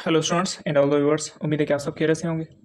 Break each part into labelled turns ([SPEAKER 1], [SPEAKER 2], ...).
[SPEAKER 1] Hello students and all the viewers, उम्मीद है कि आप सब खैरियत से होंगे।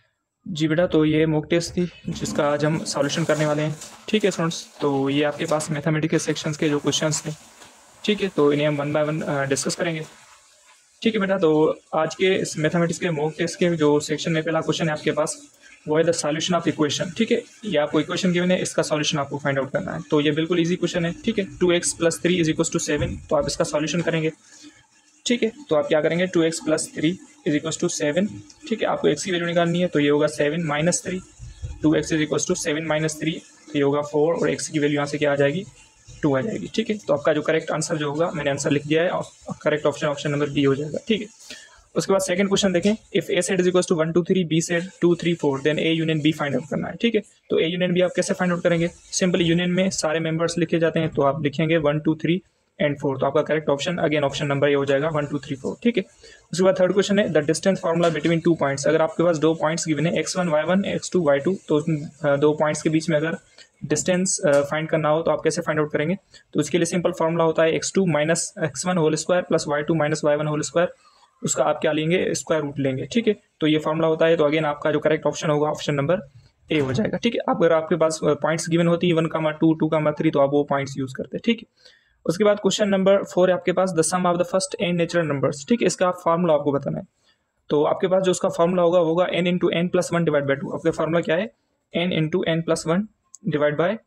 [SPEAKER 1] जी बेटा, तो ये मॉक टेस्ट थी जिसका आज हम सॉल्यूशन करने वाले हैं। ठीक है स्टूडेंट्स, तो ये आपके पास मैथमेटिकल सेक्शंस के जो क्वेश्चंस थे, ठीक है, तो इन्हें हम वन बाय वन डिस्कस करेंगे। ठीक है बेटा, तो आज के इस मैथमेटिक्स के मॉक टेस्ट के जो सेक्शन में पहला क्वेश्चन है आपके पास, वो है द सॉल्यूशन ऑफ इक्वेशन। ठीक है, ये आपको इक्वेशन गिवन है, इसका सॉल्यूशन आपको फाइंड आउट करना है। तो ये बिल्कुल ईजी क्वेश्चन है। ठीक है, 2x + 3 = 7, तो आप इसका सॉल्यूशन करेंगे। ठीक है, तो आप क्या करेंगे, 2x + 3 = 7। ठीक है, आपको x की वैल्यू निकालनी है, तो ये होगा 7 - 3। 2x = 7 - 3, तो ये होगा 4, और x की वैल्यू यहाँ से क्या आ जाएगी, 2 आ जाएगी। ठीक है, तो आपका जो करेक्ट आंसर जो होगा, मैंने आंसर लिख दिया है, और करेक्ट ऑप्शन नंबर बी हो जाएगा। ठीक है, उसके बाद सेकंड क्वेश्चन देखें, if a set = 1 2 3, b set 2 3 4, then a union b find out करना है। ठीक है, तो a यूनियन b आप कैसे फाइंड आउट करेंगे, सिंपल यूनियन में सारे मेंबर्स लिखे जाते हैं, तो आप लिखेंगे 1 2 3 एंड 4, तो आपका correct option again option number ये हो जाएगा 1 2 3 4। ठीक है, उसके बाद थर्ड क्वेश्चन है the distance formula between 2 points. अगर आपके पास 2 पॉइंट्स गिवन है x1 y1 x2 y2, तो 2 पॉइंट्स के बीच में अगर डिस्टेंस फाइंड करना हो तो आप कैसे फाइंड आउट करेंगे, तो उसके लिए सिंपल फार्मूला होता है x2 - x1 whole square plus y2 - y1 whole square, उसका आप क्या लेंगे, स्क्वायर रूट लेंगे। ठीक है, तो ये फार्मूला होता है, तो अगेन आपका जो करेक्ट ऑप्शन होगा ऑप्शन नंबर ए हो जाएगा। ठीक है, अगर आपके पास पॉइंट्स गिवन होती है 1, 2, 2, 3, तो आप वो पॉइंट्स यूज करते हैं। ठीक है, उसके बाद क्वेश्चन नंबर 4 है आपके पास, the sum of the first n natural numbers. ठीक है, इसका फार्मूला आपको बताना है, तो आपके पास जो उसका फार्मूला होगा वो होगा n × n + 1 / 2। आपका फार्मूला क्या है, n × n + 1 /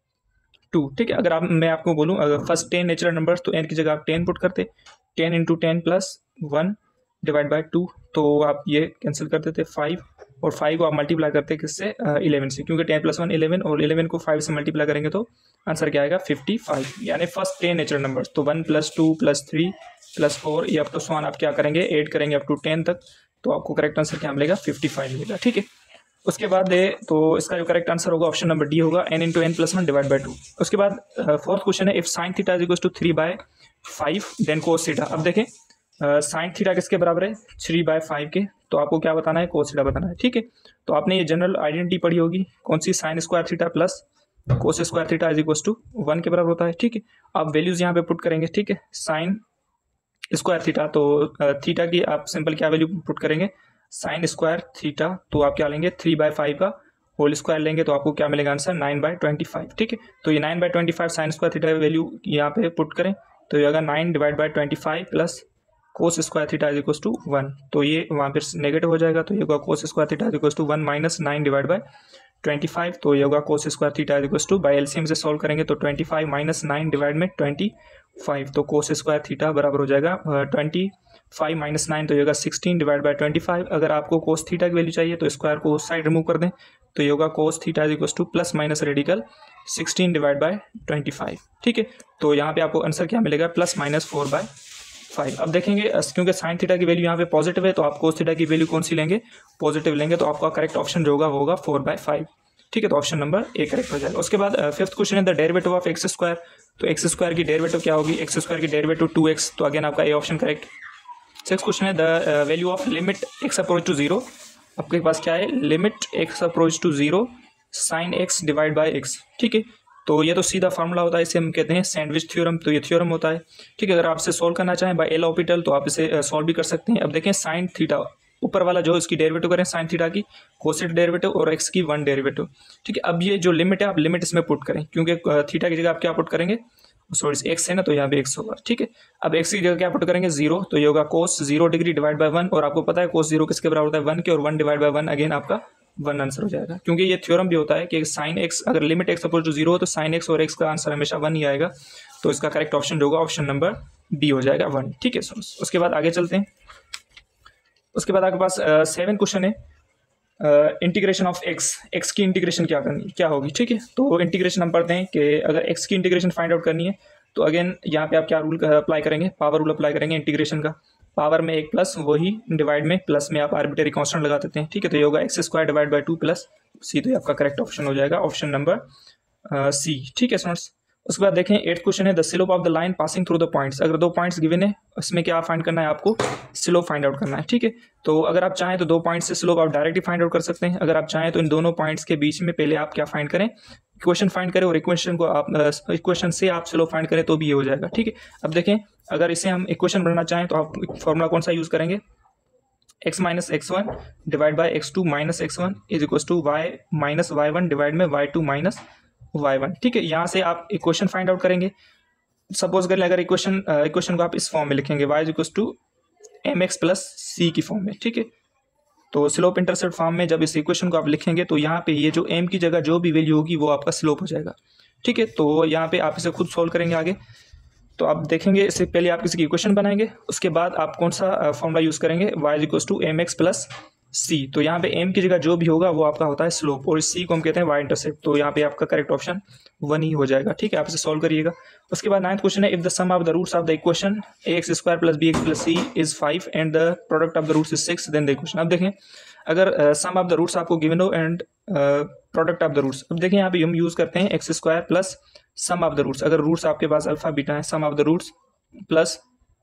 [SPEAKER 1] 2। ठीक है, अगर मैं आपको बोलूँ अगर फर्स्ट 10 नेचुरल नंबर्स, तो n की जगह आप 10 पुट करते, 10 × 10 + 1 / 2, तो आप ये कैंसिल कर देते 5, और 5 को आप मल्टीप्लाई करते किससे, 11 से, क्योंकि 10 + 1 11, और 11 को 5 से मल्टीप्लाई करेंगे तो आंसर क्या आएगा 55, यानी फर्स्ट 10 नेचुरल नंबर्स। तो 1 + 2 + 3 + 4 ये अप टू सो ऑन आप क्या करेंगे, ऐड करेंगे अप टू 10 तक, तो आपको करेक्ट आंसर क्या मिलेगा, 55 मिलेगा। ठीक है, उसके बाद तो इसका जो करेक्ट आंसर होगा ऑप्शन नंबर डी होगा, n × n + 1 / 2। उसके बाद फोर्थ क्वेश्चन है, if sin theta = 3/5 then cos theta. अब देखें sin थीटा किसके बराबर है, 3/5 के, तो आपको क्या बताना है, cos थीटा बताना है। ठीक है, तो आपने ये जनरल आइडेंटिटी पढ़ी होगी, कौन सी, sin² theta plus cos² theta = 1 के बराबर होता है। ठीक है, आप वैल्यूज यहाँ पे पुट करेंगे। ठीक है, sin² थीटा, तो थीटा की आप सिंपल क्या वैल्यू पुट करेंगे, sin² थीटा, तो आप क्या लेंगे 3/5 का होल स्क्वायर लेंगे, तो आपको क्या मिलेगा आंसर 9/25। ठीक है, तो ये 9/25 sin² थीटा की वैल्यू यहाँ पे पुट करें, तो ये अगर 9/25 प्लस cos² थीटा = 1, तो ये वहाँ पर नेगेटिव हो जाएगा, तो ये होगा cos² थीटा = 1 - 9/25, तो ये होगा cos² थीटा = बाय एलसीएम से सॉल्व करेंगे तो 25 - 9/25, तो cos² थीटा बराबर हो जाएगा 25 - 9, तो ये होगा 16/25। अगर आपको cos थीटा की वैल्यू चाहिए तो स्क्वायर को उस साइड रिमूव कर दें, तो ये होगा cos थीटा = प्लस रेडिकल 16/25। ठीक है, तो यहाँ पे आपको आंसर क्या मिलेगा, +-4/5। अब देखेंगे क्योंकि sin थीटा की वैल्यू यहाँ पे पॉजिटिव है, तो आप cos थीटा की वैल्यू कौन सी लेंगे, पॉजिटिव लेंगे, तो आपका करेक्ट ऑप्शन जो होगा वो होगा 4/5। ठीक है, तो ऑप्शन नंबर ए करेक्ट हो जाएगा। उसके बाद फिफ्थ क्वेश्चन है द डेरिवेटिव ऑफ x², तो x² की डेरिवेटिव क्या होगी, x² की डेरिवेटिव 2x, तो अगेन आपका A option correct. Six question है the value of limit x approach to 0। आपके पास क्या है, limit x approach to 0 sin x / x। ठीक है, तो ये तो सीधा फार्मूला होता है, इसे हम कहते हैं सैंडविच थ्योरम, तो ये थ्योरम होता है। ठीक है, अगर आप इसे सॉल्व करना चाहें बाय एल ऑपिटल, तो आप इसे सॉल्व भी कर सकते हैं। अब देखें sin थीटा, ऊपर वाला जो इसकी डेरिवेटिव करें sin थीटा की कोसेट डेरिवेटिव, और x की 1 डेरिवेटिव। ठीक है, अब ये जो लिमिट है आप लिमिट इसमें पुट करें, क्योंकि थीटा की जगह आप क्या पुट करेंगे, सॉरी x है ना, तो यहाँ पे x होगा। ठीक है, अब x की जगह क्या पुट करेंगे, 0, तो ये होगा cos 0 डिग्री / 1, और आपको पता है cos 0 किसके बराबर होता है, 1 के, और 1 / 1 अगेन आपका 1 आंसर हो जाएगा, क्योंकि ये थ्योरम भी होता है कि sin x, अगर लिमिट x अप्रोच टू 0 हो तो sin x और x का आंसर हमेशा 1 ही आएगा, तो इसका करेक्ट ऑप्शन जो होगा ऑप्शन नंबर बी हो जाएगा 1। ठीक है, उसके बाद आगे चलते हैं। उसके बाद आपके पास 7 क्वेश्चन है, इंटीग्रेशन ऑफ x की इंटीग्रेशन क्या होगी। ठीक है, तो इंटीग्रेशन हम पढ़ते हैं कि अगर x की इंटीग्रेशन फाइंड आउट करनी है, तो अगेन यहाँ पे आप क्या रूल अप्लाई करेंगे, पावर रूल अप्लाई करेंगे इंटीग्रेशन का। पावर में 1 प्लस, वही डिवाइड में प्लस में आप आर्बिट्रेरी कांस्टेंट लगा देते हैं। ठीक है, तो ये होगा x² / 2 प्लस c, तो ये आपका करेक्ट ऑप्शन हो जाएगा ऑप्शन नंबर सी। ठीक है स्टूडेंट्स, उसके बाद देखें 8th क्वेश्चन है the slope of the line passing through the points. अगर 2 पॉइंट्स गिवन है, उसमें क्या फाइंड करना है, आपको स्लोप फाइंड आउट करना है। ठीक है, तो अगर आप चाहें तो 2 पॉइंट्स से स्लोप आप डायरेक्टली फाइंड आउट कर सकते हैं। अगर आप चाहें तो इन दोनों पॉइंट्स के बीच में पहले आप क्या फाइंड करें, इक्वेशन फाइंड करें, और इक्वेशन को आप इक्वेशन से आप स्लोप फाइंड करें तो भी ये हो जाएगा। ठीक है, अब देखें अगर इसे हम इक्वेशन बनाना चाहें तो आप फॉर्मूला कौन सा यूज़ करेंगे, x minus x1 divide by x2 minus x1 is equal to y minus y1 divide में y2 माइनस y1। ठीक है, यहाँ से आप इक्वेशन फाइंड आउट करेंगे। सपोज कर लें अगर इक्वेशन को आप इस फॉर्म में लिखेंगे y is equal to mx plus c की फॉर्म में। ठीक है, तो स्लोप इंटरसेप्ट फॉर्म में जब इस इक्वेशन को आप लिखेंगे तो यहाँ पे ये जो m की जगह जो भी वैल्यू होगी वो आपका स्लोप हो जाएगा। ठीक है, तो यहाँ पे आप इसे खुद सोल्व करेंगे आगे। तो आप देखेंगे इससे पहले आप किसी की इक्वेशन बनाएंगे, उसके बाद आप कौन सा फॉर्मूला यूज़ करेंगे, y is equal to mx plus c। तो यहाँ पे m की जगह जो भी होगा वो आपका होता है स्लोप, और इस c को हम कहते हैं y इंटरसेप्ट। तो यहाँ पे आपका करेक्ट ऑप्शन 1 ही हो जाएगा। ठीक है, आप इसे सॉल्व करिएगा। उसके बाद 9th क्वेश्चन है, if the sum of the roots of the equation ax square plus bx plus c is 5 and the product of the roots is 6 then the equation. अब देखें अगर सम ऑफ द रूट्स आपको given हो and product of the roots, अब देखें यहाँ पे हम यूज़ करते हैं x square plus sum of the roots. अगर रूट्स आपके पास अल्फा बीटा है, सम of the roots plus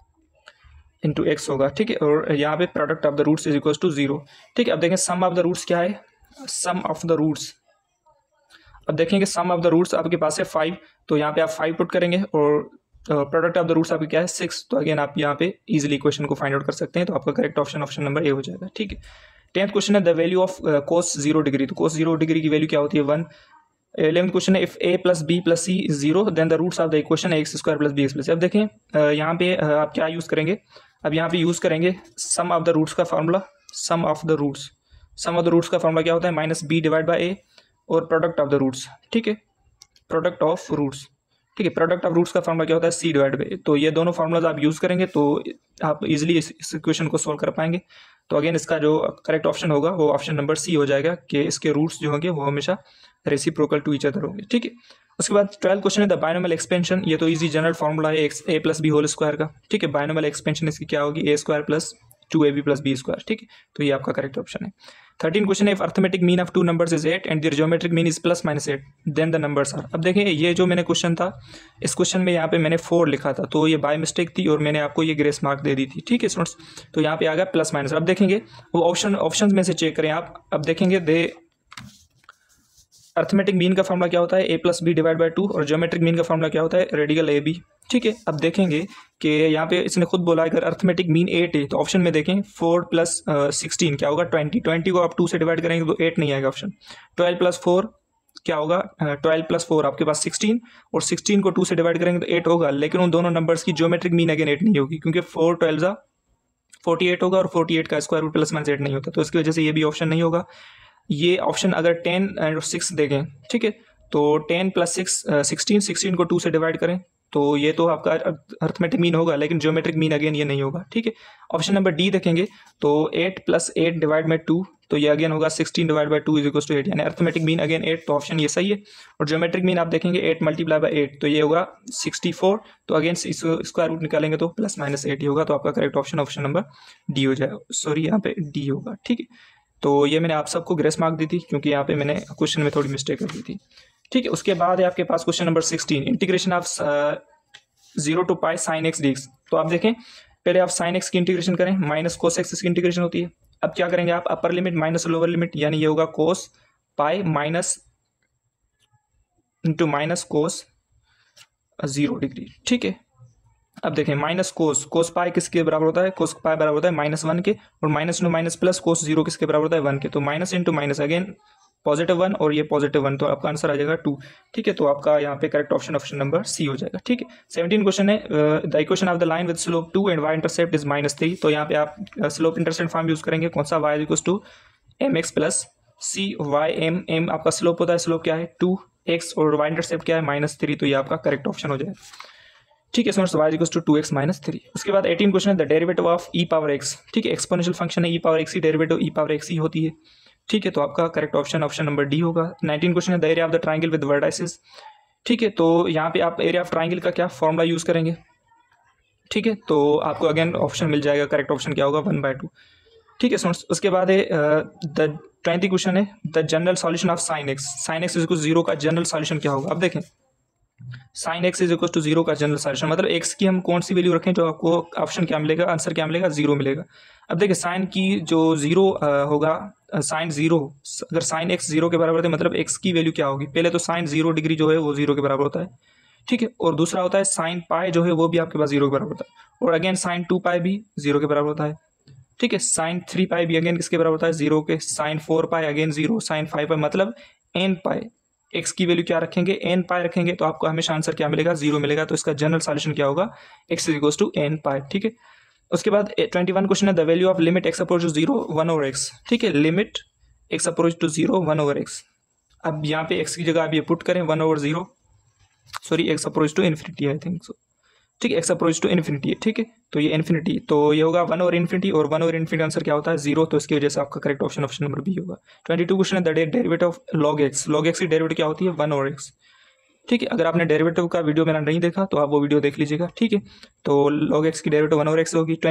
[SPEAKER 1] into x होगा। ठीक है, और यहाँ पे product of the roots is equal to 0। ठीक है, अब देखें सम ऑफ द रूट्स क्या है, सम ऑफ द रूट्स। अब देखेंगे सम ऑफ द रूट्स आपके पास है 5, तो यहाँ पे आप 5 पुट करेंगे, और प्रोडक्ट ऑफ द रूट्स आपके क्या है 6। तो अगेन आप यहाँ पे इजीली इक्वेशन को फाइंड आउट कर सकते हैं। तो आपका करेक्ट ऑप्शन नंबर ए हो जाएगा। ठीक है, 10th क्वेश्चन है, the value of cos 0 degree. तो कोस 0 डिग्री की वैल्यू क्या होती है 1। 11th क्वेश्चन है, if a plus B plus C is 0 then the roots of the equation x square plus B x plus. अब देखें यहाँ पे आप क्या यूज़ करेंगे, अब यहाँ पे यूज़ करेंगे सम ऑफ द रूट्स का formula. Sum of the roots का फार्मूला क्या होता है, minus B divide by A, और प्रोडक्ट ऑफ द रूट्स। ठीक है, प्रोडक्ट ऑफ रूट्स। ठीक है, प्रोडक्ट ऑफ रूट्स का फार्मूला क्या होता है, सी डिवाइड बाई। तो ये दोनों फार्मूलाज आप यूज़ करेंगे तो आप इजीली इस इक्वेशन को सोल्व कर पाएंगे। तो अगेन इसका जो करेक्ट ऑप्शन होगा वो ऑप्शन नंबर सी हो जाएगा, कि इसके रूट्स जो होंगे वो हमेशा रेसिप्रोकल टू ईच अदर होंगे। ठीक है, उसके बाद 12th क्वेश्चन है, द बायनोमियल एक्सपेंशन। ये तो इजी जनरल फार्मूला है x A plus B whole square का। ठीक है, बायनोमियल एक्सपेंशन इसकी क्या होगी, A square plus 2ab plus B square. ठीक है, तो ये आपका करेक्ट ऑप्शन है। 13 क्वेश्चन है, if arithmetic mean of 2 numbers is 8 and their geometric mean is plus minus 8 then the numbers are. अब देखें ये जो मैंने क्वेश्चन था, इस क्वेश्चन में यहाँ पे मैंने 4 लिखा था, तो ये बाय मिस्टेक थी और मैंने आपको ये ग्रेस मार्क दे दी थी। ठीक है स्टूडेंट्स, तो यहाँ पे आ गया प्लस माइनस। अब देखेंगे वो ऑप्शन में से चेक करें आप। अब देखेंगे दे अर्थमेटिक मीन का फॉर्मूला क्या होता है, A plus B divide by 2, और ज्योमेट्रिक मीन का फॉर्मूला क्या होता है, रेडिकल ए बी। ठीक है, अब देखेंगे कि यहाँ पे इसने खुद बोला है अगर अर्थमेटिक मीन 8 है, तो ऑप्शन में देखें 4 प्लस 16 क्या होगा 20 को आप 2 से डिवाइड करेंगे तो 8 नहीं आएगा ऑप्शन। 12 प्लस 4 क्या होगा, 12 प्लस 4 आपके पास 16, और 16 को 2 से डिवाइड करेंगे तो 8 होगा। लेकिन उन दोनों नंबर्स की ज्योमेट्रिक मीन अगेन 8 नहीं होगी, क्योंकि 4 12 48 होगा, और 48 का स्क्वायर रूट प्लस माइनस 8 नहीं होता, तो इसकी वजह से ये भी ऑप्शन नहीं होगा। ये ऑप्शन अगर 10 एंड 6 देखें, ठीक है, तो 10 प्लस 6 16 को 2 से डिवाइड करें तो ये तो आपका अर्थमेटिक मीन होगा, लेकिन ज्योमेट्रिक मीन अगेन ये नहीं होगा। ठीक है, ऑप्शन नंबर डी देखेंगे तो 8 प्लस 8 डिवाइड बाई 2, तो ये अगेन होगा 16 divide by 2 is equal to 8, यानी अर्थमेटिक मीन अगेन 8, तो ऑप्शन ये सही है। और ज्योमेट्रिक मीन आप देखेंगे 8 मल्टीप्लाई बाई 8, तो ये होगा 64, तो अगेन स्क्वायर रूट निकालेंगे तो प्लस माइनस 8 ही होगा, तो आपका करेक्ट ऑप्शन नंबर डी हो जाएगा। सॉरी, यहाँ पे डी होगा। ठीक है, तो ये मैंने आप सबको ग्रेस मार्क दी थी, क्योंकि यहाँ पे मैंने क्वेश्चन में थोड़ी मिस्टेक कर दी थी। ठीक है, उसके बाद है आपके पास question number 16, integration of 0 to pi sine x D x. तो आप देखें पहले आप साइन एक्स की इंटीग्रेशन करें, माइनस कोस एक्स की इंटीग्रेशन होती है। अब क्या करेंगे आप, upper limit minus lower limit, यानी ये होगा cos pi minus into minus cos 0 degree. ठीक है, अब देखें माइनस कोस पाई किसके बराबर होता है, कोस पाई बराबर होता है -1 के, और minus two minus plus cos 0 किसके बराबर होता है 1 के, तो माइनस इंटू माइनस अगेन +1 और ये +1, तो आपका आंसर आ जाएगा 2। ठीक है, तो आपका यहाँ पे करेक्ट ऑप्शन नंबर सी हो जाएगा। ठीक है, 17 क्वेश्चन है, the equation of the line with slope 2 and y intercept is -3। तो यहाँ पे आप स्लोप इंटरसेप्ट फॉर्म यूज करेंगे, कौन सा, y equal to mx plus c y m आपका स्लोप होता है, स्लोप क्या है 2x, और y इंटरसेप्ट क्या है -3, तो ये आपका करेक्ट ऑप्शन हो जाएगा। ठीक है students, y equal to 2x minus 3। उसके बाद 18 क्वेश्चन है, the derivative of e power x। ठीक है, एक्सपोनेंशियल फंक्शन है, e पावर x की डेरिवेटिव e पावर x ही होती है। ठीक है, तो आपका करेक्ट ऑप्शन नंबर डी होगा। 19 क्वेश्चन है, the area of the triangle with vertices. ठीक है, तो यहाँ पे आप एरिया ऑफ ट्राइंगल का क्या फॉर्मूला यूज करेंगे। ठीक है, तो आपको अगेन ऑप्शन मिल जाएगा, करेक्ट ऑप्शन क्या होगा 1/2। ठीक है स्टूडेंट्स, उसके बाद है द 20 क्वेश्चन है, the general solution of sine x. Sine x is equal to 0 का जनरल सॉल्यूशन क्या होगा। अब देखें sine x is equal to 0 का जनरल सॉल्यूशन, मतलब एक्स की हम कौन सी वैल्यू रखें, जो आपको ऑप्शन क्या मिलेगा, आंसर क्या मिलेगा, 0 मिलेगा। अब देखिए साइन की जो 0 होगा, साइन 0, अगर साइन एक्स 0 के बराबर है, मतलब एक्स की वैल्यू क्या होगी, पहले तो साइन 0 डिग्री जो है वो 0 के बराबर होता है। ठीक है, और दूसरा होता है साइन पाई जो है वो भी आपके पास 0 के बराबर होता है, और अगेन साइन 2 पाई भी 0 के बराबर होता है। ठीक है। साइन 3 पाई भी अगेन किसके बराबर होता है, 0 के। Sine 4 pi again 0, sine 5 pi मतलब n पाई। x की वैल्यू क्या रखेंगे, n पाई रखेंगे, तो आपको हमेशा आंसर क्या मिलेगा, 0 मिलेगा। तो इसका जनरल सॉल्यूशन क्या होगा, x equals to n pi. ठीक है। उसके बाद 21 क्वेश्चन है, the value of limit x approach to 0 1 over x। ठीक है, limit x approach to 0 1 over x। अब यहाँ पे x की जगह आप ये पुट करें 1 over 0, sorry x approach to infinity I think so. ठीक है, x अप्रोच टू इन्फिनिटी है। ठीक है, तो ये इन्फिनिटी, तो ये होगा 1 ओवर इन्फिनिटी, और 1 ओवर इन्फिनिटी आंसर क्या होता है, 0। तो इसकी वजह से आपका correct option option number B होगा। 22 क्वेश्चन है, the derivative of log x। log x की डेरिवेटिव क्या होती है, 1 ओवर x। ठीक है, अगर आपने डेरिवेटिव का वीडियो मेरा नहीं देखा तो आप वो वीडियो देख लीजिएगा। ठीक है, तो log x की डेरिवेटिव 1 ओवर x होगी।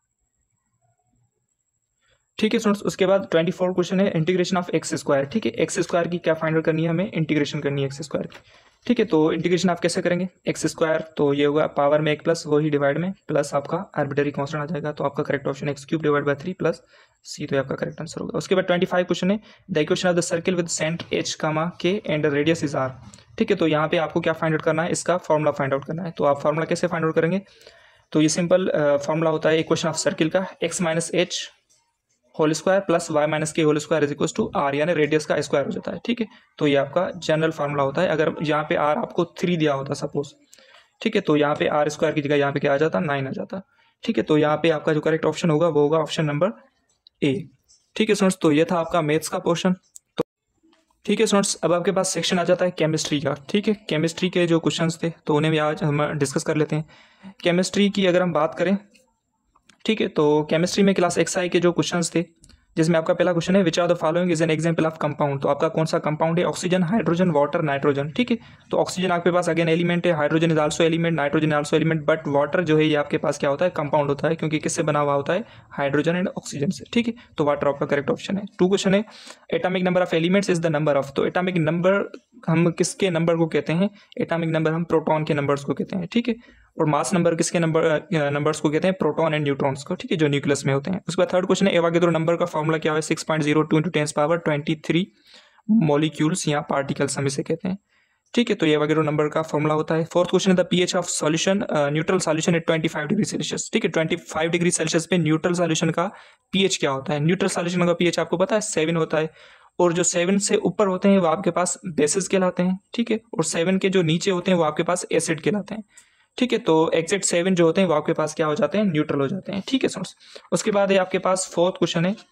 [SPEAKER 1] ठीक है स्टूडेंट्स, उसके बाद 24 क्वेश्चन है, इंटीग्रेशन ऑफ एक्स स्क्वायर। ठीक है, एक्स स्क्वायर की क्या फाइंड आउट करनी है, हमें इंटीग्रेशन करनी है एक्स स्क्वायर की। ठीक है, तो इंटीग्रेशन आप कैसे करेंगे, एक्स स्क्वायर तो ये होगा पावर में 1 प्लस वही डिवाइड में प्लस आपका आर्बिट्ररी कांस्टेंट आ जाएगा। तो आपका correct option x cube divide by 3 plus C, तो आपका करेक्ट आंसर होगा। उसके बाद 25 क्वेश्चन है, the equation of the circle with centre H comma K and radius is are. ठीक है, तो यहाँ पे आपको क्या फाइंड आउट करना है, इसका फॉर्मुला फाइंड आउट करना है। तो आप फॉर्मुला कैसे फाइंड आउट करेंगे, तो ये सिंपल फॉर्मुला होता है इक्वेशन ऑफ सर्किल का, x minus H whole square plus Y minus K whole square is equal to R, यानी रेडियस का स्क्वायर हो जाता है। ठीक है, तो ये आपका जनरल फार्मूला होता है। अगर यहाँ पे आर आपको 3 दिया होता सपोज, ठीक है, तो यहाँ पे आर स्क्वायर की जगह यहाँ पे क्या आ जाता, 9 आ जाता। ठीक है, तो यहाँ पे आपका जो करेक्ट ऑप्शन होगा वो होगा ऑप्शन नंबर ए। ठीक है स्टूडेंट्स, तो ये था आपका मैथ्स का पोर्शन। तो ठीक है स्टूडेंट्स, अब आपके पास सेक्शन आ जाता है केमिस्ट्री का। ठीक है, केमिस्ट्री के जो क्वेश्चंस थे तो उन्हें भी आज हम डिस्कस कर लेते हैं। केमिस्ट्री की अगर हम बात करें, ठीक है, तो केमिस्ट्री में क्लास XI के जो क्वेश्चंस थे, जिसमें आपका पहला क्वेश्चन है, which are the following is an example of compound. तो आपका कौन सा कंपाउंड है, ऑक्सीजन, हाइड्रोजन, वाटर, नाइट्रोजन। ठीक है, तो ऑक्सीजन आपके पास अगेन एलिमेंट है, hydrogen is also element, nitrogen also element, but water जो है ये आपके पास क्या होता है, कंपाउंड होता है, क्योंकि किससे बना हुआ होता है, हाइड्रोजन एंड ऑक्सीजन से। ठीक है, तो वाटर आपका करेक्ट ऑप्शन है। 2 क्वेश्चन है, atomic number of elements is the number of. तो एटॉमिक नंबर हम किसके नंबर को कहते हैं, एटॉमिक नंबर हम प्रोटॉन के नंबर्स को कहते हैं। ठीक है, और मास नंबर किसके नंबर्स को कहते हैं, प्रोटॉन एंड न्यूट्रॉन्स को। ठीक है, जो न्यूक्लियस में होते हैं। उसके बाद 3rd क्वेश्चन है, एवोगाड्रो नंबर का फॉर्मूला क्या है, 6.02 × 10⁻23 मॉलिक्यूल्स या पार्टिकल्स हम इसे कहते हैं। ठीक है, तो ये एवोगाड्रो नंबर का फॉर्मूला होता है। 4th क्वेश्चन है, the pH of solution neutral solution at 25 degree Celsius. ठीक है, 25 डिग्री सेल्सियस पे न्यूट्रल सॉल्यूशन का पीएच क्या होता है। न्यूट्रल सॉल्यूशन का पीएच आपको पता है 7 होता है, और जो 7 से ऊपर होते हैं वो आपके पास बेसिस कहलाते हैं। ठीक है, और 7 के जो नीचे होते हैं वो आपके पास एसिड कहलाते हैं। ठीक है, तो एग्जैक्ट 7 जो होते हैं वो आपके पास क्या हो जाते हैं, न्यूट्रल हो जाते हैं। ठीक है स्टूडेंट्स, उसके बाद है आपके पास 4th क्वेश्चन है,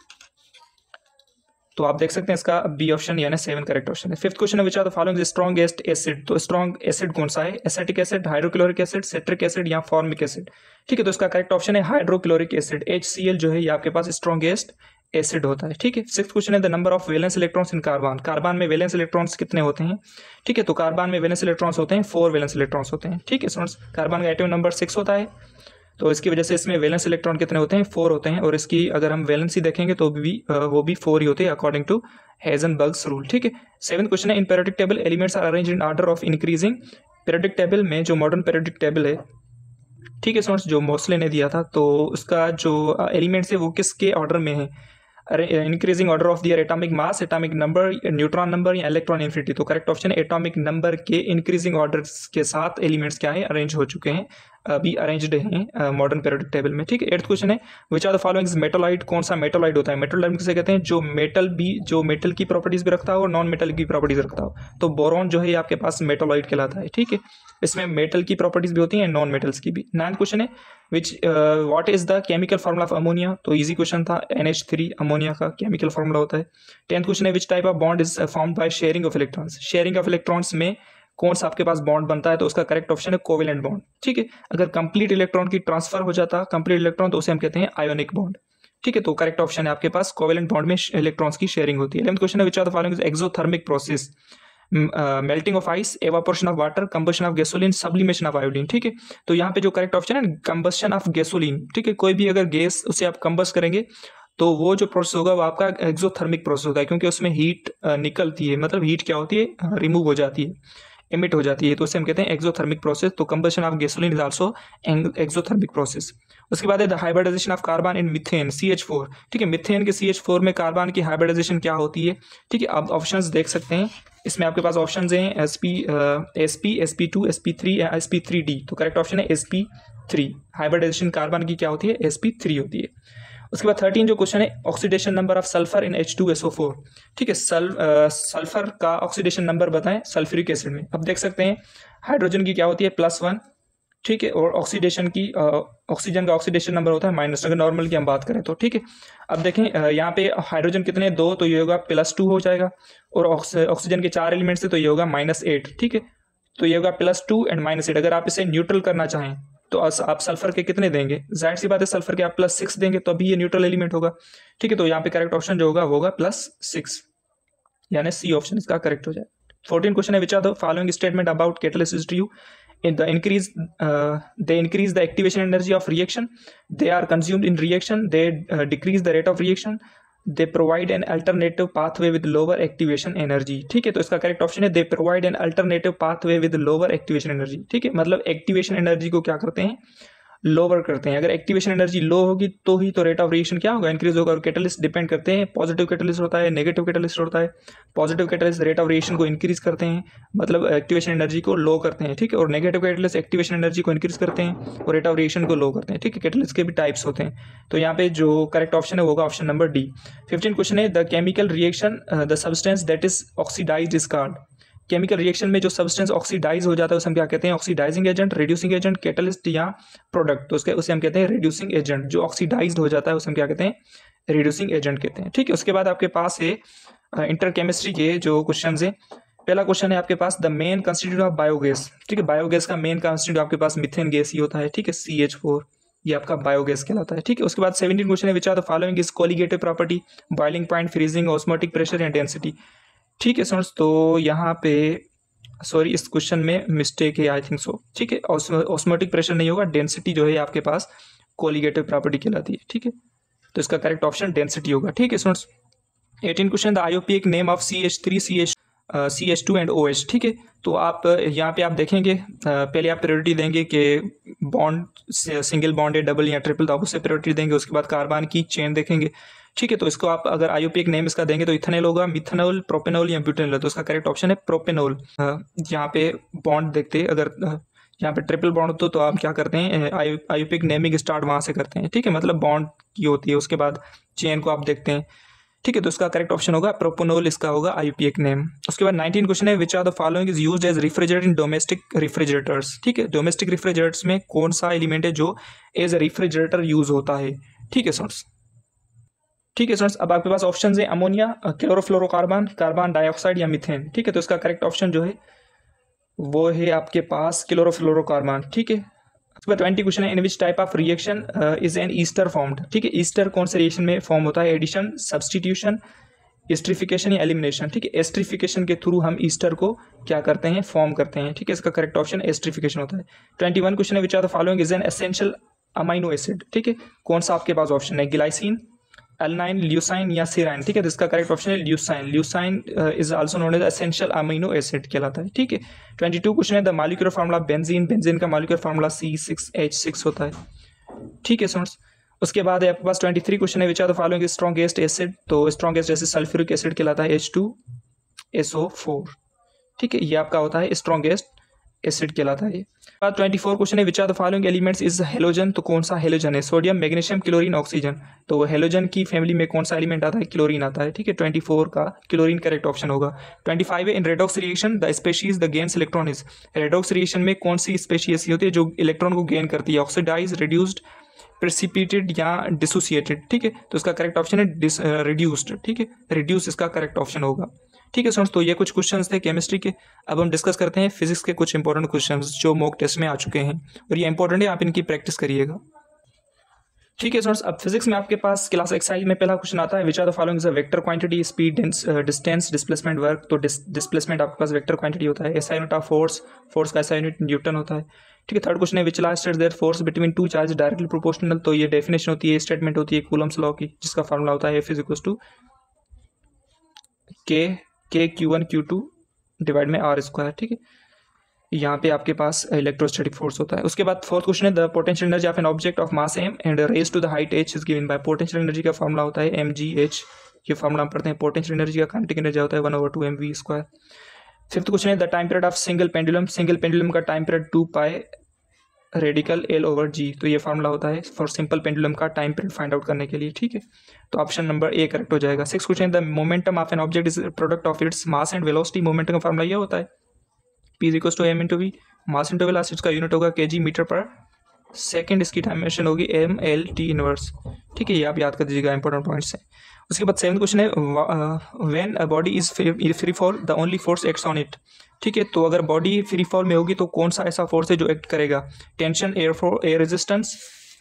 [SPEAKER 1] तो आप देख सकते हैं इसका बी ऑप्शन यानी 7 करेक्ट ऑप्शन है। 5th क्वेश्चन है, which are the following strongest acid. तो स्ट्रॉन्ग एसिड कौन सा है, acetic acid, hydrochloric acid, citric acid या फॉर्मिक एसिड। ठीक है, तो इसका करेक्ट ऑप्शन है हाइड्रोक्लोरिक एसिड, HCl जो है ये आपके पास स्ट्रॉन्गेस्ट एसिड होता है। ठीक है, 6th क्वेश्चन है, the number of valence electrons in carbon. Carbon में वैलेंस इलेक्ट्रॉन्स कितने होते हैं। ठीक है, तो कार्बन में वैलेंस इलेक्ट्रॉन्स होते हैं 4 वैलेंस इलेक्ट्रॉन्स होते हैं। ठीक है स्टूडेंट्स, कार्बन का एटॉमिक नंबर 6 होता है, तो इसकी वजह से इसमें वैलेंस इलेक्ट्रॉन कितने होते हैं, 4 होते हैं, और इसकी अगर हम वैलेंसी देखेंगे तो वो भी 4 ही होते हैं अकॉर्डिंग टू हेजनबर्ग्स रूल। ठीक है, 7th क्वेश्चन है, in periodic table elements are arranged in order of increasing. Periodic table में जो मॉडर्न पीरियोडिक टेबल है, ठीक है स्टूडेंट्स, जो मोस्ले ने दिया था, तो उसका जो एलिमेंट्स है वो किसके ऑर्डर में है, increasing order of their atomic mass, atomic number, neutron number या इलेक्ट्रॉन इन्फिनिटी। तो करेक्ट ऑप्शन है एटॉमिक नंबर के इंक्रीजिंग ऑर्डर के साथ एलिमेंट्स क्या है, अरेंज हो चुके हैं, अभी अरेंज्ड हैं मॉडर्न पीरियोडिक टेबल में। ठीक है, 8th क्वेश्चन है, which are the following metalloid. कौन सा मेटोलाइट होता है, मेटोलाइट किसे कहते हैं, जो मेटल की प्रॉपर्टीज भी रखता हो और नॉन मेटल की प्रॉपर्टीज रखता हो। तो बोरॉन जो है ये आपके पास मेटोलाइट कहलाता है। ठीक है, इसमें मेटल की प्रॉपर्टीज भी होती हैं, नॉन मेटल्स की भी। 9th क्वेश्चन है, what is the chemical formula of ammonia. तो इजी क्वेश्चन था, NH3 अमोनिया का केमिकल फॉर्मूला होता है। 10th क्वेश्चन है, which type of bond is formed by sharing of electrons. Sharing of electrons में कौन सा आपके पास बॉन्ड बनता है, तो उसका करेक्ट ऑप्शन है कोवेलेंट बॉन्ड। ठीक है, अगर कंप्लीट इलेक्ट्रॉन की ट्रांसफर हो जाता कंप्लीट इलेक्ट्रॉन, तो उसे हम कहते हैं आयोनिक बॉन्ड। ठीक है, तो करेक्ट ऑप्शन है आपके पास कोवेलेंट बॉन्ड में इलेक्ट्रॉन्स की शेयरिंग होती है। 11th क्वेश्चन है, which are the following exothermic process, melting of ice, evaporation of water, combustion of gasoline, sublimation of iodine. ठीक है, तो यहाँ पे जो करेक्ट ऑप्शन है कंबशन ऑफ गैसोलीन। ठीक है, कोई भी अगर गैस उसे आप कंबस्ट करेंगे तो वो जो प्रोसेस होगा वो आपका एक्सोथर्मिक प्रोसेस होता है, क्योंकि उसमें हीट निकलती है, मतलब हीट क्या होती है, रिमूव हो जाती है, एमिट हो जाती है, तो उसे हम कहते हैं एक्सोथर्मिक प्रोसेस। तो combustion of gasoline is also exothermic process. उसके बाद है the hybridization of carbon in methane, CH4। ठीक है, मीथेन के CH4 में कार्बन की हाइब्रिडाइजेशन क्या होती है। ठीक है, आप ऑप्शंस देख सकते हैं, इसमें आपके पास ऑप्शंस हैं sp, sp2, sp3 या sp3d। तो करेक्ट ऑप्शन है sp3। हाइब्रिडाइजेशन कार्बन की क्या होती है, sp3 होती है। उसके बाद 13 जो क्वेश्चन है, oxidation number of sulphur in H2SO4। ठीक है, सल्फर का ऑक्सीडेशन नंबर बताएं सल्फ्यूरिक एसिड में। अब देख सकते हैं हाइड्रोजन की क्या होती है +1, ठीक है, और ऑक्सीडेशन की ऑक्सीजन का ऑक्सीडेशन नंबर होता है -, अगर नॉर्मल की हम बात करें तो। ठीक है, अब देखें यहाँ पे हाइड्रोजन कितने 2, तो ये होगा +2 हो जाएगा, और ऑक्सीजन के 4 एलिमेंट्स है तो ये होगा -8। ठीक है, तो ये होगा +2 एंड -8। अगर आप इसे न्यूट्रल करना चाहें तो आप सल्फर के कितने देंगे, जाहिर सी बात है सल्फर के आप +6 देंगे तो अभी ये न्यूट्रल एलिमेंट होगा। ठीक है, तो यहाँ पे करेक्ट ऑप्शन जो होगा वो होगा +6, यानी सी ऑप्शन इसका करेक्ट हो जाए। 14 क्वेश्चन है, which are the following statement about catalysis to you? they increase the activation energy of reaction, they are consumed in reaction, they decrease the rate of reaction, they provide an alternative pathway with lower activation energy। ठीक है, तो इसका correct option है they provide an alternative pathway with lower activation energy। ठीक है, मतलब activation energy को क्या करते हैं, लोअर करते हैं। अगर एक्टिवेशन एनर्जी लो होगी तो ही तो रेट ऑफ रिएक्शन क्या होगा, इंक्रीज होगा। और कैटलिस्ट डिपेंड करते हैं, पॉजिटिव कैटलिस्ट होता है, नेगेटिव कैटलिस्ट होता है। Positive catalyst rate of reaction को इंक्रीज करते हैं, मतलब एक्टिवेशन एनर्जी को लो करते हैं। ठीक है, और नेगेटिव कैटलिस्ट एक्टिवेशन एनर्जी को इंक्रीज करते हैं और रेट ऑफ रिएक्शन को लो करते हैं। ठीक है, कैटलिस्ट के भी टाइप्स होते हैं। तो यहाँ पे जो करेक्ट ऑप्शन है वो होगा ऑप्शन नंबर डी। 15 क्वेश्चन है, the chemical reaction the substance that is oxidized is called. Chemical reaction में जो सब्सटेंस ऑक्सीडाइज हो जाता है उसे हम क्या कहते हैं, oxidizing agent, reducing agent, catalyst या प्रोडक्ट। तो उसे हम कहते हैं रिड्यूसिंग एजेंट। जो ऑक्सीडाइज्ड हो जाता है उसे हम क्या कहते हैं, रिड्यूसिंग एजेंट कहते हैं। ठीक है, उसके बाद आपके पास है इंटर केमिस्ट्री के जो क्वेश्चन है। पहला क्वेश्चन है आपके पास, the main constitute of biogas. ठीक है, बायोगैस का मेन कंस्टिट्यूट आपके पास मीथेन गैस ही होता है। ठीक है, CH4 ये आपका बायोगैस कहलाता है। ठीक है, उसके बाद 17 क्वेश्चन है, which are the following is colligative property, boiling point, freezing, osmotic pressure and density. ठीक है स्टूडेंट्स, तो यहाँ पे सॉरी इस क्वेश्चन में मिस्टेक है आई थिंक सो। ठीक है, ऑस्मोटिक प्रेशर नहीं होगा, डेंसिटी जो है आपके पास कोलिगेटिव प्रॉपर्टी कहलाती है। ठीक है, तो इसका करेक्ट ऑप्शन डेंसिटी होगा। ठीक है students, 18 question, the IUPAC name of CH3 CH2 and OH। ठीक है, तो आप यहाँ पे आप देखेंगे पहले आप प्रायोरिटी देंगे कि बॉन्ड सिंगल बॉन्ड है, डबल या ट्रिपल, तो आप उससे प्रायोरिटी देंगे। उसके बाद कार्बन की चेन देखेंगे। ठीक है, तो इसको आप अगर आईयूपीएक नेम इसका देंगे तो इथेनॉल होगा, मिथेनॉल, प्रोपेनॉल या ब्यूटेनॉल। तो इसका करेक्ट ऑप्शन है प्रोपेनॉल। यहाँ पे बॉन्ड देखते, अगर यहाँ पे ट्रिपल बॉन्ड हो तो आप क्या करते हैं, आईयूपीएक नेमिंग स्टार्ट वहाँ से करते हैं। ठीक है, मतलब बॉन्ड की होती है, उसके बाद चेन को आप देखते हैं। ठीक है, तो इसका करेक्ट ऑप्शन होगा प्रोपेनॉल, इसका होगा आईयूपीएक नेम। उसके बाद 19 क्वेश्चन है, which are the following is used as refrigerant in domestic refrigerators. ठीक है, डोमेस्टिक रेफ्रिजरेटर्स में कौन सा एलिमेंट है जो एज ए रेफ्रिजरेटर यूज होता है। ठीक है स्टूडेंट्स, ठीक है स्टूडेंट्स, अब आपके पास ऑप्शन है अमोनिया, क्लोरोफ्लोरोकार्बन, कार्बन डाइऑक्साइड या मीथेन। ठीक है, तो इसका करेक्ट ऑप्शन जो है वो है आपके पास क्लोरोफ्लोरोकार्बन। ठीक है, उसके बाद 20 क्वेश्चन है, in which type of reaction is an ester formed. ठीक है, ईस्टर कौन से रिएक्शन में फॉर्म होता है, एडिशन, सब्सटीट्यूशन, एस्ट्रिफिकेशन या एलिमिनेशन। ठीक है, एस्ट्रिफिकेशन के थ्रू हम ईस्टर को क्या करते हैं, फॉर्म करते हैं। ठीक है, इसका करेक्ट ऑप्शन एस्ट्रिफिकेशन होता है। 21 क्वेश्चन है, which are the following is an essential amino acid. ठीक है, कौन सा आपके पास ऑप्शन है, ग्लाइसिन, एलनाइन, ल्यूसाइन या सेराइन। ठीक है, तो इसका करेक्ट ऑप्शन है leucine. Leucine is also known as essential amino acid कहलाता है। ठीक है, 22 क्वेश्चन है, the molecular formula benzene, benzene का मॉलिक्यूलर फार्मूला C6H6 होता है। ठीक है स्टूडेंट्स, उसके बाद है आपके पास 23 क्वेश्चन है, which are the following strongest acid. तो स्ट्रॉन्गेस्ट एसिड सल्फ्यूरिक एसिड कहलाता है, H2SO4। ठीक है, ये आपका होता है स्ट्रॉन्गेस्ट एसिड कहलाता है। बाद 24 क्वेश्चन है, which are the following elements is halogen. तो कौन सा हेलोजन है, सोडियम, मैग्नीशियम, क्लोरीन, ऑक्सीजन। तो हेलोजन की फैमिली में कौन सा एलिमेंट आता है, क्लोरीन आता है। ठीक है, 24 का क्लोरीन करेक्ट ऑप्शन होगा। 25 है, in redox reaction the species the gains electron is. Redox reaction में कौन सी स्पेशी ऐसी होती है जो इलेक्ट्रॉन को गेन करती है, ऑक्सीडाइज, रिड्यूस्ड, प्रेसिपिटेटेड या डिसोसिएटेड। ठीक है, तो इसका करेक्ट ऑप्शन है रिड्यूस्ड। ठीक है, रिड्यूस इसका करेक्ट ऑप्शन होगा। ठीक है स्टूडेंट्स, तो ये कुछ क्वेश्चंस थे केमिस्ट्री के। अब हम डिस्कस करते हैं फिजिक्स के कुछ इंपॉर्टेंट क्वेश्चंस जो मॉक टेस्ट में आ चुके हैं और ये इंपॉर्टेंट है, आप इनकी प्रैक्टिस करिएगा। ठीक है स्टूडेंट्स, अब फिजिक्स में आपके पास क्लास एक्सरसाइज में पहला क्वेश्चन आता है, which are the following is a vector quantity, speed, distance, displacement, work. तो डिस्प्लेसमेंट आपके पास वेक्टर क्वांटिटी होता है। SI unit of force, force का एसआई यूनिट न्यूटन होता है। ठीक है, थर्ड क्वेश्चन है, which law states there force between two charge directly proportional. तो ये डेफिनेशन होती है, स्टेटमेंट होती है कूलम्स लॉ की, जिसका फार्मूला होता है F = K Q1 Q2 divide में R²। ठीक है, यहाँ पे आपके पास इलेक्ट्रोस्टैटिक फोर्स होता है। उसके बाद फोर्थ क्वेश्चन है, the potential energy of an object of mass m and raised to the height h is given by. Potential energy का फार्मूला होता है mgh। ये फार्मूला हम पढ़ते हैं। पोटेंशियल एनर्जी का काइनेटिक एनर्जी होता है 1/2 mv²। फिफ्थ क्वेश्चन है, the time period of single pendulum. Single pendulum का time period 2 pi radical L over G. तो ये फार्मूला होता है फॉर सिंपल पेंडुलम का टाइम पीरियड फाइंड आउट करने के लिए, ठीक है। तो ऑप्शन नंबर ए करेक्ट हो जाएगा। 6 question, the momentum of an object is product of its mass and velocity. Momentum का फार्मूला ये होता है P is equal to M into V, mass into velocity का यूनिट होगा kg मीटर पर second, इसकी डायमेंशन होगी एम एल टी इनवर्स, ठीक है। ये आप याद कर दीजिएगा, इंपॉर्टेंट पॉइंट्स हैं। उसके बाद 7th क्वेश्चन है when a body is free fall the only force acts on it, ठीक है। तो अगर बॉडी फ्री फॉल में होगी तो कौन सा ऐसा फोर्स है जो एक्ट करेगा? टेंशन, एयर रेजिस्टेंस,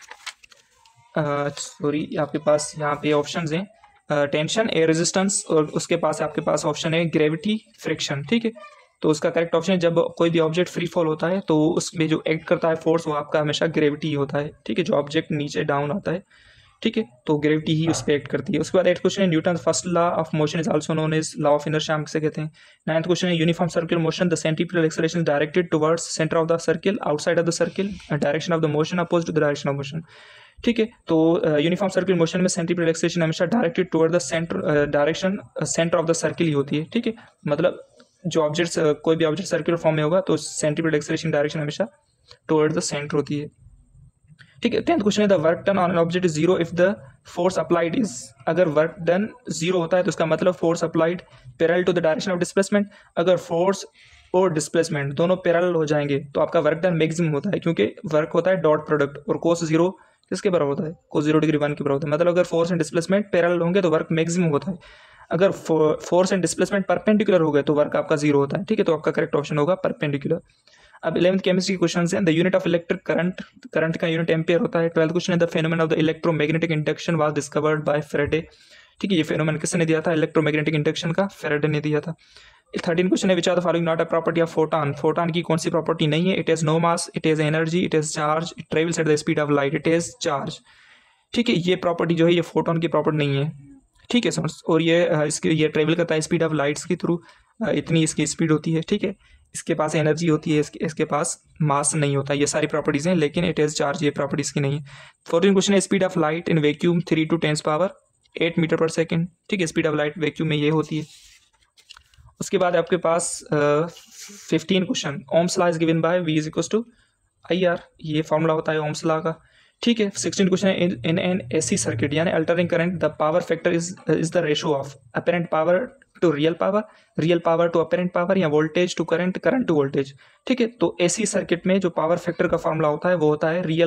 [SPEAKER 1] सॉरी आपके पास यहाँ पे ऑप्शंस हैं, टेंशन, एयर रेजिस्टेंस, और उसके पास आपके पास ऑप्शन है ग्रेविटी, फ्रिक्शन, ठीक है। तो उसका करेक्ट ऑप्शन है जब कोई भी ऑब्जेक्ट फ्री फॉल होता है तो उसमें जो एक्ट करता है फोर्स वो आपका हमेशा ग्रेविटी ही होता है, ठीक है। जो ऑब्जेक्ट नीचे डाउन आता है, ठीक है, तो ग्रेविटी ही उस पर एक्ट करती है। उसके बाद 8th क्वेश्चन है Newton first law of motion is also known as law of inertia हम किसे कहते हैं। 9th क्वेश्चन है uniform circular motion the centripetal acceleration is directed towards centre of the circle outside of the circle, direction of the motion oppose to the direction of motion, ठीक है। तो uniform circular motion में centripetal acceleration हमेशा directed toward the centre, direction centre of the circle ही होती है, ठीक है। मतलब जो ऑब्जेक्ट कोई भी ऑब्जेक्ट सर्कुलर फॉर्म में होगा तो सेंट्रीपिटल एक्सेलरेशन डायरेक्शन हमेशा टुवर्ड द सेंटर होती है, ठीक है। 10th क्वेश्चन है the work done on an object is zero if the force applied is, अगर वर्क डन जीरो होता है तो उसका मतलब force applied parallel to the direction of displacement. अगर फोर्स और डिस्प्लेसमेंट दोनों पैरेलल हो जाएंगे तो आपका वर्क डन मैक्सिमम होता है, क्योंकि वर्क होता है डॉट प्रोडक्ट, और कोस जीरो किसके बराबर होता है? कोस 0 डिग्री 1 के बराबर होता है। मतलब अगर फोर्स एंड डिस्प्लेसमेंट पैरेलल होंगे तो वर्क मैक्सिमम होता है। अगर फोर्स एंड डिस्प्लेसमेंट परपेंडिकुलर हो गए तो वर्क आपका जीरो होता है, ठीक है। तो आपका करेक्ट ऑप्शन होगा परपेंडिकुलर। अब 11th केमिस्ट्री क्वेश्चन है the unit of electric current, current का यूनिट एम्पियर होता है। 12th क्वेश्चन है the phenomenon of the electromagnetic induction was discovered by Faraday, ठीक है। ये फेनोमेनन किसने दिया था? इलेक्ट्रोमैग्नेटिक इंडक्शन का फैराडे ने दिया था। 13 क्वेश्चन है which are the following not a property of photon, photon की कौन सी प्रॉपर्टी नहीं है? It has no mass, it has energy, it has charge, it travels at the speed of light, it has charge, ठीक है। ये property जो है ये फोटॉन की प्रॉपर्टी नहीं है, ठीक है सर। और ये ट्रेवल करता है स्पीड ऑफ लाइट्स के थ्रू, इतनी इसकी स्पीड होती है, ठीक है। इसके पास एनर्जी होती है, इसके पास मास नहीं होता। ये सारी प्रॉपर्टीज हैं, लेकिन इट हैज चार्ज ये प्रॉपर्टीज की नहीं है। 14 क्वेश्चन है speed of light in vacuum 3 to 10⁸ metre पर सेकेंड, ठीक है। स्पीड ऑफ लाइट वैक्यूम में ये होती है। उसके बाद आपके पास 15 question Ohm's law is given by V is equal to IR, ये फॉर्मूला होता है ओम्स लॉ का, ठीक है। 16 क्वेश्चन है इन एन AC सर्किट यानी altering current the power factor is the ratio of apparent power to real power to apparent power, या voltage to current, current to voltage, ठीक है। तो AC सर्किट में जो पावर फैक्टर का formula होता है वो होता है real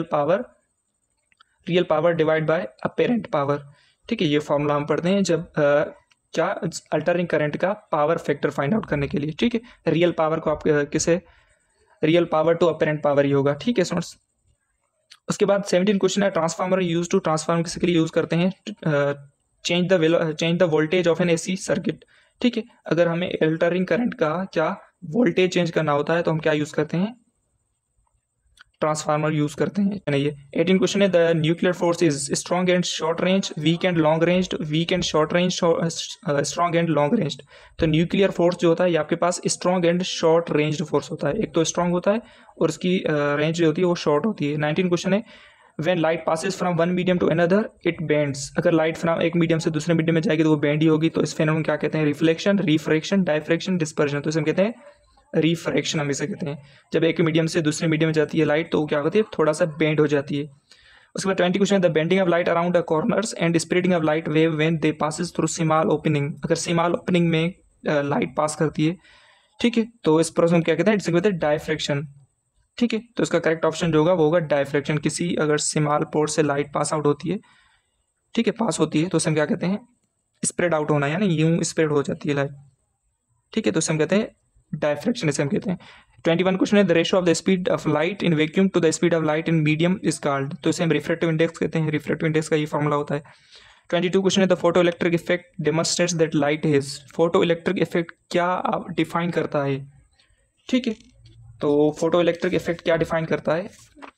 [SPEAKER 1] power divide by apparent power, ठीक है। ये फॉर्मूला हम पढ़ते हैं जब क्या अल्टरिंग करंट का पावर फैक्टर फाइंड आउट करने के लिए, ठीक है। रियल पावर को आप किसे real power to apparent power ही होगा, ठीक है स्टूडेंट्स। उसके बाद 17 क्वेश्चन है ट्रांसफार्मर यूज टू, ट्रांसफार्मर किसके लिए यूज करते हैं? Change the voltage of an AC circuit, ठीक है। अगर हमें अल्टरिंग करंट का क्या वोल्टेज चेंज करना होता है तो हम क्या यूज करते हैं? ट्रांसफार्मर यूज करते हैं, नहीं। 18 क्वेश्चन है the nuclear force is strong and short range, weak and long range, weak and short range, strong and long range. तो न्यूक्लियर फोर्स जो होता है ये आपके पास strong and short range force होता है। एक तो स्ट्रॉन्ग होता है और उसकी रेंज जो होती है वो शॉर्ट होती है। 19 क्वेश्चन है when light passes from one medium to another it bends, अगर लाइट फ्रॉम एक मीडियम से दूसरे मीडियम में जाएगी तो वो बेंड ही होगी। तो इस फेनोमेनन क्या कहते हैं? Reflection, refraction, diffraction, dispersion. तो इसे हम कहते हैं रिफ्रैक्शन, हम इसे कहते हैं। जब एक मीडियम से दूसरे मीडियम में जाती है लाइट तो वो क्या होती है? थोड़ा सा बेंड हो जाती है। उसके बाद 20 question the bending of light around the corners and spreading of light wave when they passes through small opening, अगर स्मॉल ओपनिंग में लाइट पास करती है, ठीक है, तो इस प्रोसेस में क्या कहते हैं? इसे कहते हैं डायफ्रैक्शन, ठीक है। तो इसका करेक्ट ऑप्शन जो होगा वो होगा डायफ्रैक्शन। किसी अगर स्मॉल पोर्ट से लाइट पास आउट होती है, ठीक है, पास होती है तो उसे हम क्या कहते हैं? स्प्रेड आउट होना, यानी यूं स्प्रेड हो जाती है लाइट, ठीक है, तो उसे हम कहते हैं डायफ्रैक्शन, इसे हम कहते हैं। 21 क्वेश्चन है the ratio of the speed of light in vacuum to the speed of light in medium is called, तो इसे हम रिफ्रैक्टिव इंडेक्स कहते हैं। रिफ्रैक्टिव इंडेक्स का ये फॉर्मूला होता है। 22 क्वेश्चन है the photo electric effect demonstrates that light is, photo electric effect क्या डिफाइन करता है, ठीक है। तो फोटो इलेक्ट्रिक इफेक्ट क्या डिफाइन करता है?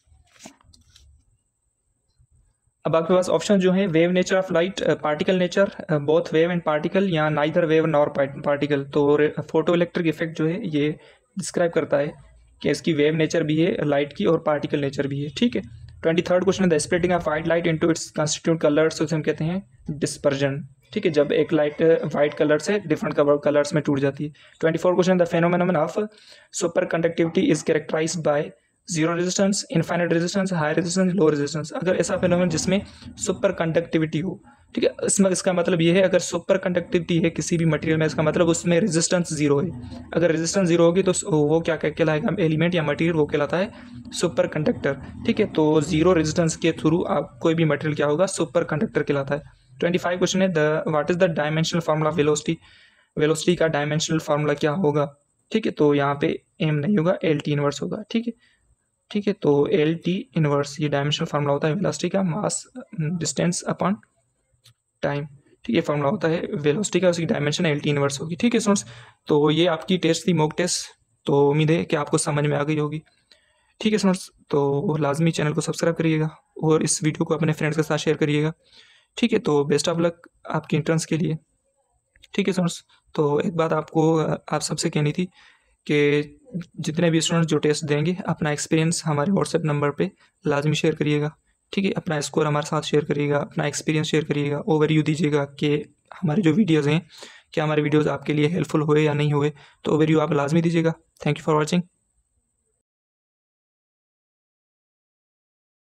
[SPEAKER 1] अब आपके पास ऑप्शन जो है wave nature of light, particle nature, both wave and particle, या नाइदर वेव नॉर पार्टिकल। तो फोटो इलेक्ट्रिक इफेक्ट जो है ये डिस्क्राइब करता है कि इसकी वेव नेचर भी है लाइट की और पार्टिकल नेचर भी है, ठीक है। 23rd क्वेश्चन है the splitting of white light into its constitute colours, उसे हम कहते हैं डिस्पर्जन, ठीक है, जब एक लाइट वाइट कलर से डिफरेंट कलर्स में टूट जाती है। 24 question the phenomenon of super conductivity is characterised by, zero resistance, infinite resistance, high resistance, low resistance. अगर ऐसा फिनोमेनन जिसमें सुपर कंडक्टिविटी हो, ठीक है, इसमें इसका मतलब ये है अगर सुपर कंडक्टिविटी है किसी भी मटेरियल में, इसका मतलब उसमें रेजिस्टेंस जीरो है। अगर रेजिस्टेंस जीरो होगी तो वो क्या कहलाएगा, एलिमेंट या मटेरियल वो कहलाता है सुपर कंडक्टर। ठीक है, तो जीरो रेजिस्टेंस के थ्रू आप कोई भी मटेरियल क्या होगा, सुपर कंडक्टर कहलाता है। 25 क्वेश्चन है, what is the dimensional formula velocity, velocity का डायमेंशनल फार्मूला क्या होगा। ठीक है, तो यहाँ पे एम नहीं होगा, एल टी इनवर्स होगा। ठीक है, ठीक है, तो एल टी इनवर्स ये डायमेंशनल फार्मूला होता है वेलोसिटी का, मास डिस्टेंस अपॉन टाइम। ठीक है, फार्मूला होता है वेलोसिटी का, उसकी डायमेंशन एल टी इनवर्स होगी। ठीक है स्टूडेंट्स, तो ये आपकी टेस्ट थी, मॉक टेस्ट। तो उम्मीद है कि आपको समझ में आ गई होगी। ठीक है स्टूडेंट्स, तो लाजमी चैनल को सब्सक्राइब करिएगा और इस वीडियो को अपने फ्रेंड्स के साथ शेयर करिएगा। ठीक है, तो बेस्ट ऑफ लक आपकी एंट्रेंस के लिए। ठीक है स्टूडेंट्स, तो एक बात आपको आप सबसे कहनी थी कि जितने भी स्टूडेंट्स जो टेस्ट देंगे अपना एक्सपीरियंस हमारे व्हाट्सएप नंबर पे लाजमी शेयर करिएगा। ठीक है, अपना स्कोर हमारे साथ शेयर करिएगा, अपना एक्सपीरियंस शेयर करिएगा, ओवरव्यू दीजिएगा कि हमारे जो वीडियोज़ हैं क्या हमारे वीडियोज़ आपके लिए हेल्पफुल हुए या नहीं हुए, तो ओवरव्यू आप लाजमी दीजिएगा। Thank you for watching.